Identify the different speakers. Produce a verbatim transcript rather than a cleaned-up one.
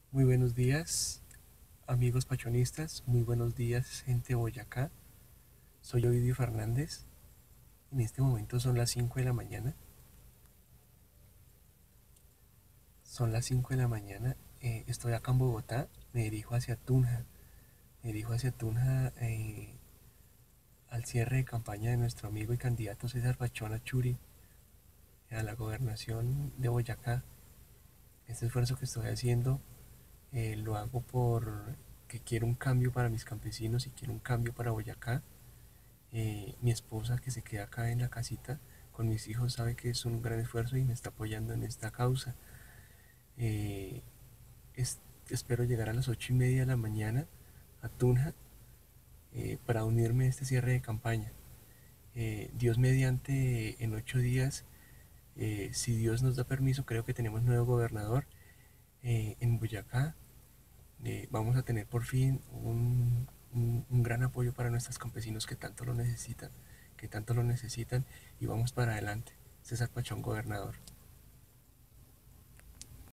Speaker 1: Muy buenos días, amigos pachonistas. Muy buenos días, gente de Boyacá. Soy Ovidio Fernández. En este momento son las cinco de la mañana. Son las cinco de la mañana. Eh, estoy acá en Bogotá. Me dirijo hacia Tunja. Me dirijo hacia Tunja eh, al cierre de campaña de nuestro amigo y candidato César Pachona Churi a la gobernación de Boyacá. Este esfuerzo que estoy haciendo eh, lo hago por que quiero un cambio para mis campesinos y quiero un cambio para Boyacá. Eh, mi esposa que se queda acá en la casita con mis hijos sabe que es un gran esfuerzo y me está apoyando en esta causa. Eh, es- Espero llegar a las ocho y media de la mañana a Tunja eh, para unirme a este cierre de campaña. Eh, Dios mediante, en ocho días, eh, si Dios nos da permiso, creo que tenemos nuevo gobernador eh, en Boyacá. Eh, vamos a tener por fin un, un, un gran apoyo para nuestros campesinos que tanto lo necesitan, que tanto lo necesitan y vamos para adelante. César Pachón, gobernador.